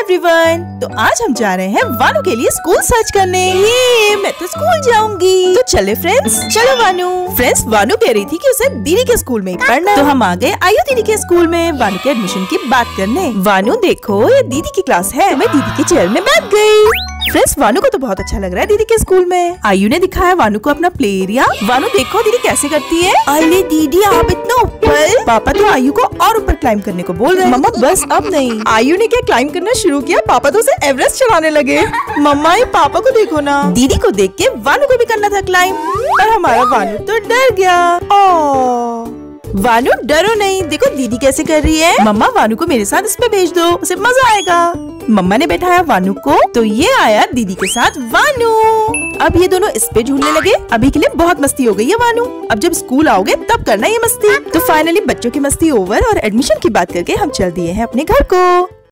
Everyone, तो आज हम जा रहे हैं वानू के लिए स्कूल सर्च करने। ये मैं तो स्कूल जाऊंगी। तो चले फ्रेंड्स, चलो वानू। फ्रेंड्स, वानू कह रही थी कि उसे दीदी के स्कूल में ही पढ़ना है, तो हम आ गए आयु दीदी के स्कूल में वानू के एडमिशन की बात करने। वानू देखो, ये दीदी की क्लास है। मैं दीदी के चेयर में बैठ गई। फ्रेंड्स, वानू को तो बहुत अच्छा लग रहा है दीदी के स्कूल में। आयु ने दिखाया वानू को अपना प्ले एरिया। वानू देखो दीदी कैसे करती है। अरे दीदी, आप इतना ऊपर। पापा तो आयु को और ऊपर क्लाइंब करने को बोल रहे हैं। मम्मा बस अब नहीं। आयु ने क्या क्लाइंब करना शुरू किया, पापा तो उसे एवरेस्ट चढ़ाने लगे। मम्मा, ये पापा को देखो ना। दीदी को देख के वानू को भी करना था क्लाइंब, पर हमारा वानू तो डर गया। वानू डरो नहीं, देखो दीदी कैसे कर रही है। मम्मा, वानू को मेरे साथ इसमें भेज दो, उसे मजा आएगा। मम्मा ने बैठाया वानू को, तो ये आया दीदी के साथ वानू। अब ये दोनों इस पे झूलने लगे। अभी के लिए बहुत मस्ती हो गई है वानू। अब जब स्कूल आओगे तब करना ये मस्ती। तो फाइनली बच्चों की मस्ती ओवर और एडमिशन की बात करके हम चल दिए हैं अपने घर को।